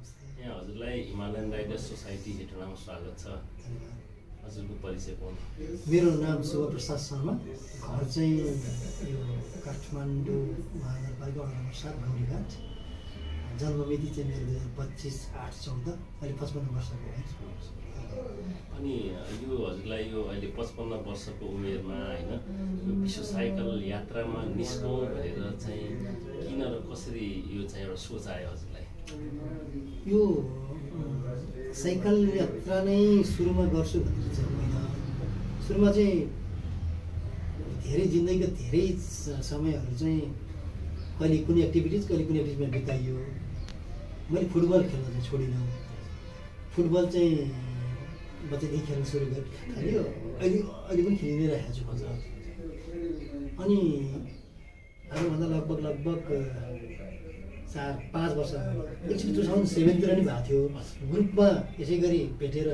यहाँ हजुरलाई Himalayan Riders society हेटौँडामा स्वागत छ। हजुरको परिचय पाउनु। मेरो नाम शिवप्रसाद शर्मा, घर चाहिँ यो काठमाडौँ महानगरपालिका वडा नम्बर 7 गौरीघाट। जन्ममिति चाहिँ मेरो 2025/8/14, अहिले 55 वर्षको छु। अनि यो हजुरलाई यो अहिले 55 वर्षको उमेरमा होइन यो विश्व साइकल यात्रामा निस्कौँ भनेर चाहिँ किन र कसरी यो चाहिँ एउटा सोच आयो हजुरलाई? यो साइकल यात्रा नै सुरुमा गर्छु भनेर चाहिँ होइन। सुरुमा चाहिँ धेरै जिन्दगीको धेरै समयहरू चाहिँ कहिले कुनै एक्टिभिटिज कहिले कुनै एक्टिभिटीमा बिताइयो। मैले फुटबल खेल्न चाहिँ छोडिनँ। फुटबल चाहिँ बच्चादेखि खेल्न सुरु थाल्यो, अहिले पनि खेलि नै राखेको छु। अनि आजभन्दा लगभग 4-5 वर्ष एकचोटि 2007 नि भएको थियो। ग्रुपमा यसै गरी भेटेर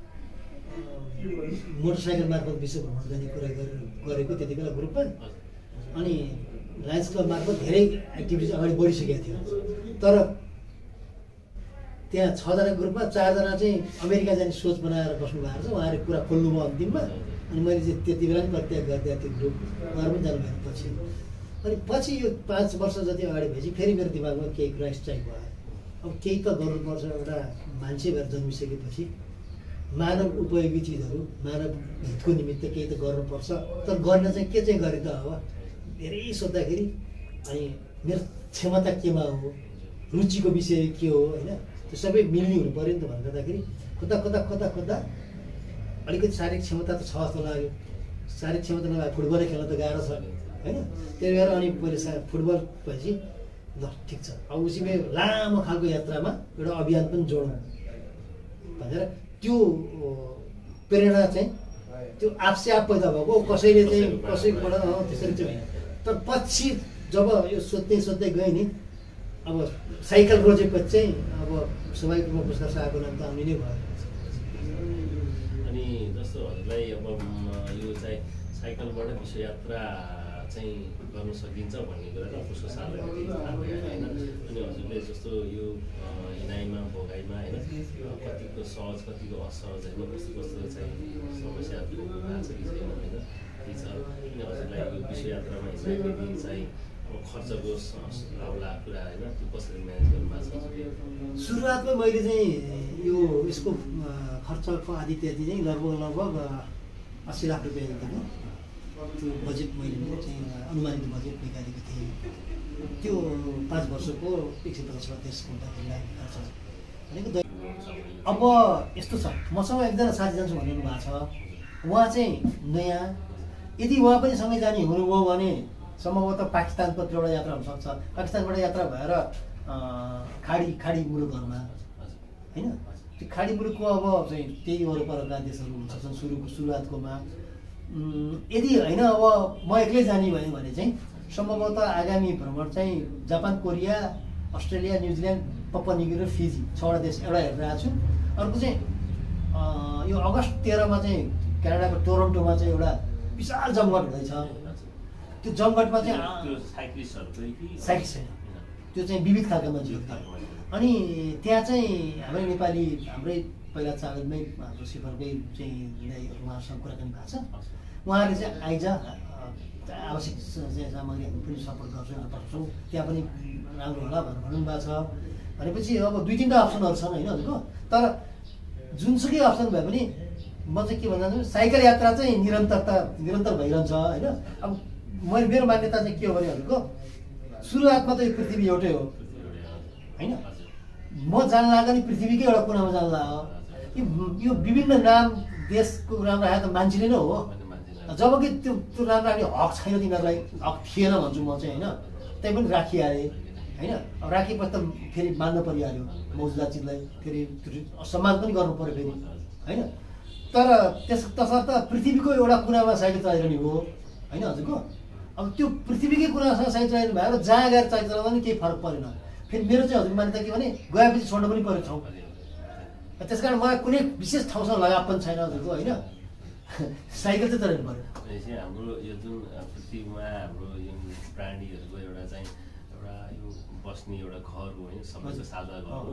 मोटरसाइकल मार्फत विश्व भ्रमण गर्ने कुरा गरेको त्यति बेला ग्रुपमा। अनि लायन्स क्लब मार्फत धेरै एक्टिभिटिज अगाडि बढिसकेको थियो। तर त्यहाँ 6 जना ग्रुपमा 4 जना चाहिँ अमेरिका जाने सोच बनाएर बस्नु भएको छ। उहाँहरूले कुरा खोल्नुभयो अन्तिममा। अनि मैले चाहिँ त्यति बेला पनि परित्याग गरिदिएको त्यो ग्रुप, उहाँहरू पनि जानुभयो पछि। अनि पछि यो 5 वर्ष जति अगाडि भएपछि फेरि मेरो दिमागमा केही कुरा स्ट्राइक भयो। अब केही त गर्नुपर्छ। एउटा मान्छे भएर जन्मिसकेपछि मानव उपयोगी चिजहरू, मानव हितको निमित्त केही त गर्नुपर्छ। तर गर्न चाहिँ के चाहिँ गरे त अब धेरै सोद्धाखेरि अनि मेरो क्षमता केमा हो, रुचिको विषय के हो, होइन त्यो सबै मिल्ने हुनु पऱ्यो नि त भनेर गर्दाखेरि खोज्दा अलिकति शारीरिक क्षमता त छ जस्तो लाग्यो। शारीरिक क्षमता नभए फुटबलै खेल्न त गाह्रो छ, होइन? त्यही भएर अनि पहिले फुटबल भएपछि ल ठिक छ, अब उसीमै लामो खालको यात्रामा एउटा अभियान पनि जोडौँ भनेर त्यो प्रेरणा चाहिँ त्यो आफसे आफ पैदा भएको। कसैले चाहिँ कसैबाट त्यसरी चाहिँ, तर पछि जब यो सोध्दै गएँ नि, अब साइकल प्रोजेक्टपछि चाहिँ अब स्वाभाविक रूपमा पुरस्कार साहबको नाम त आउने नै भयो। अनि जस्तो हजुरलाई अब यो चाहिँ साइकलबाट विश्व यात्रा चाहिँ गर्न सकिन्छ भन्ने कुरा त पुष्प सालले थाहा भयो होइन? अनि हजुरले जस्तो यो हिँडाइमा भोगाइमा होइन कतिको सहज कतिको असहज होइन कस्तो चाहिँ समस्याहरू भएको छ कि छैन होइन के छ? किन हजुरलाई यो विश्व यात्रामा हिँड्दाखेरि चाहिँ खर्चको लाउला कुरा होइन त्यो कसरी म्यानेज गर्नुभएको छ? सुरुवातमा मैले चाहिँ यो यसको खर्चको आदि इत्यादि चाहिँ लगभग 80 लाख रुपियाँ एकदमै त्यो बजेट मैले चाहिँ अनुमानित बजेट निकालेको थिएँ। त्यो 5 वर्षको 150 घन्टाखेरिलाई खर्च भनेको। अब यस्तो छ, मसँग एकजना साथी जान्छु भन्नु भएको छ। उहाँ चाहिँ नयाँ, यदि उहाँ पनि सँगै जाने हुनुभयो भने सम्भवतः पाकिस्तानपट्टि एउटा यात्रा हुनसक्छ। पाकिस्तानबाट यात्रा भएर खाडी मुलुकहरूमा, होइन? त्यो खाडी मुलुकको अब चाहिँ त्यही वरपरका देशहरू हुन सक्छन् सुरुवातकोमा। यदि होइन अब म एक्लै जाने भयो भने चाहिँ सम्भवतः आगामी भ्रमण चाहिँ Japan, Korea, Australia, New Zealand, Papua New Guinea र फिजी 6वटा देश एउटा हेरिरहेको छु। अर्को चाहिँ यो अगस्त 13मा चाहिँ क्यानाडाको टोरन्टोमा चाहिँ एउटा विशाल जमघट हुँदैछ। त्यो जमघटमा चाहिँ साइक्लिस्ट छैन, त्यो चाहिँ विविध खालका मान्छेहरू। अनि त्यहाँ चाहिँ हाम्रै नेपाली, हाम्रै पहिला चालमै हाम्रो सिफरकै चाहिँ उहाँसँग कुराकानी भएको छ। उहाँहरूले चाहिँ आइज आवश्यक सामग्रीहरू पनि सपोर्ट गर्छौँ, पठाउँछौँ, त्यहाँ पनि राम्रो होला भनेर भन्नुभएको छ। भनेपछि अब 2-3टा अप्सनहरू छन् होइन हजुरको। तर जुनसुकै अप्सन भए पनि म चाहिँ के भन्दा साइकल यात्रा चाहिँ निरन्तर भइरहन्छ होइन। अब मेरो मान्यता चाहिँ के हो भने हजुरको सुरुवातमा त यो पृथ्वी एउटै हो होइन। म जान लाग्यो नि पृथ्वीकै एउटा कुनामा जान लाग्यो। यो विभिन्न नाम देशको नाम राखेको त मान्छेले नै हो। जबकि त्यो नाम राख्ने हक छैन तिनीहरूलाई, हक थिएन भन्छु म चाहिँ होइन। त्यही पनि राखिहालेँ होइन। अब राखेपछि त फेरि मान्नु परिहाल्यो मौजुदा चिजलाई, फेरि सम्मान पनि गर्नु पऱ्यो फेरि होइन। तर तसर्थ पृथ्वीको एउटा कुनामा साइकल चलाइरहने हो होइन हजुरको। अब त्यो पृथ्वीकै कुनासँग साइकल चलाइरहनु भएर जहाँ गएर साइकल चलाउँदा पनि केही फरक परेन। फेरि मेरो चाहिँ हजुरको मान्यता के भने गएपछि छोड्नु पनि पऱ्यो ठाउँ। त्यस कारण मलाई कुनै विशेष ठाउँसँग लगाव पनि छैन हजुरको होइन। साइकल चाहिँ चलाउनु पऱ्यो। हाम्रो यो जुन पृथ्वीमा हाम्रो यो प्राणीहरूको एउटा चाहिँ एउटा यो बस्ने एउटा घर हो होइन, सबैको साझा घर हो।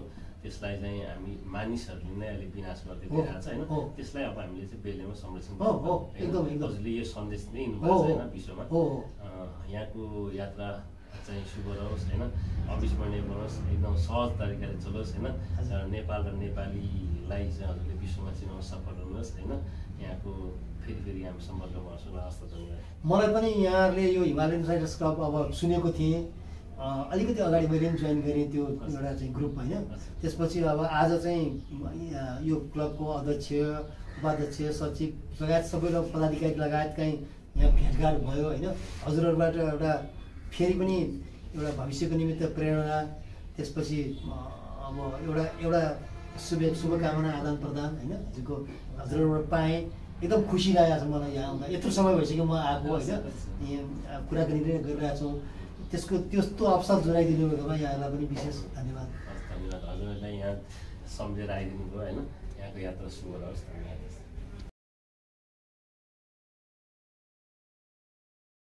त्यसलाई चाहिँ हामी मानिसहरूले नै अहिले विनाश गर्दै गइरहेको छ होइन त्यसलाई अब हामीले चाहिँ बेलेमा संरक्षण हजुरले यो सन्देश दिनुभएको छ होइन विश्वमा यहाँको यात्रा चाहिँ शुभ रहोस् होइन अविस्मरणीय बनोस् एकदम सहज तरिकाले चलोस् होइन नेपाल र नेपालीलाई चाहिँ हजुरले विश्वमा चिनाउन सफल हुनुहोस् होइन यहाँको फेरि हामी सम्पर्कमा आउँछौँ हस्त धन्यवाद। मलाई पनि यहाँहरूले यो हिमालयन राइडर्स क्लब अब सुनेको थिएँ अलिकति अगाडि मैले पनि जोइन गरेँ त्यो एउटा चाहिँ ग्रुप होइन त्यसपछि अब आज चाहिँ यो क्लबको अध्यक्ष उपाध्यक्ष सचिव लगायत सबै पदाधिकारी लगायत चाहिँ यहाँ भेटघाट भयो होइन हजुरहरूबाट एउटा फेरि पनि एउटा भविष्यको निमित्त प्रेरणा त्यसपछि अब एउटा शुभकामना आदान प्रदान होइन हजुरहरूबाट पाएँ एकदम खुसी लागेको छ मलाई यहाँ आउँदा यत्रो समय भइसक्यो म आएको होइन कुराकानी गरिरहेको छौँ त्यस्तो अवसर जोगाइदिनु भएकोमा यहाँलाई पनि विशेष धन्यवाद। धन्यवाद हजुरलाई यहाँ सम्झेर आइदिनु भयो होइन यहाँको यात्रा शुभ रहोस् धन्यवाद।